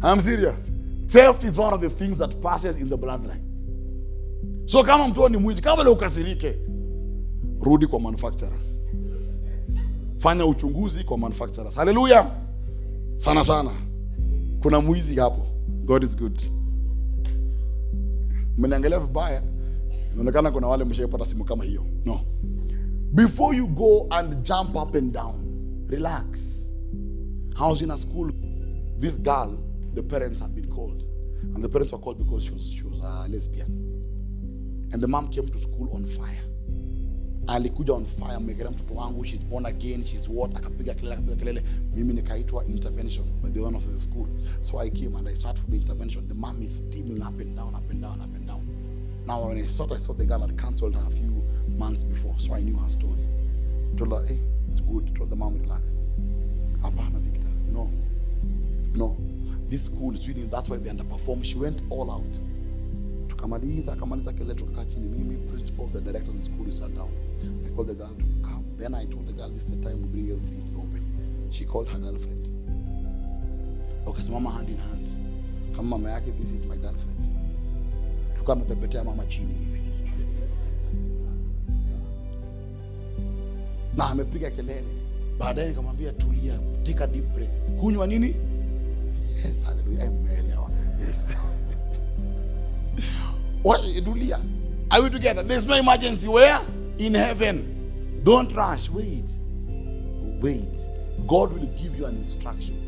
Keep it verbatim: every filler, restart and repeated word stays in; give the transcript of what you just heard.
I'm serious. Theft is one of the things that passes in the bloodline. So kama mtu ni mwizi, kama leo ukasirike, rudi kwa manufacturers. Fanya uchunguzi kwa manufacturers. Hallelujah. Sana sana. Kuna mwizi hapo. God is good. Mniangalia vibaya. Inaonekana kuna wale mshapata simu kama hiyo. No. Before you go and jump up and down, relax. I was in a school. This girl, the parents had been called. And the parents were called because she was, she was a lesbian. And the mom came to school on fire. Alikuja on fire, mekela mtoto wangu, she's born again, she's what, akapiga kelele, akapiga kelele. Mimi nikaitwa intervention by the one of the school. So I came and I sat for the intervention. The mom is steaming up and down, up and down, up and down. Now when I saw I saw the girl had cancelled her a few months before, so I knew her story. I told her, hey, it's good. I told the mom, relax. Apana, Victor, no. No. This school is really, that's why they underperform. She went all out. Tukamaliza, akamaliza kelele, tukakaa chini. Mimi, principal, the director of the school, we sat down. I called the girl to come. Then I told the girl, this is the time we bring everything to the open. She called her girlfriend. Wakasimama hand in hand. Kama mama yake, this is my girlfriend. Tukamepepetea mama chini hivi. Na amepiga kelele. Baadaye nikamwambia tulia, take a deep breath. Kunywa nini? Yes, hallelujah. Amen. Yes. What, tulia. Are we together? There's no emergency. Where? In heaven. Don't rush. Wait. Wait. God will give you an instruction.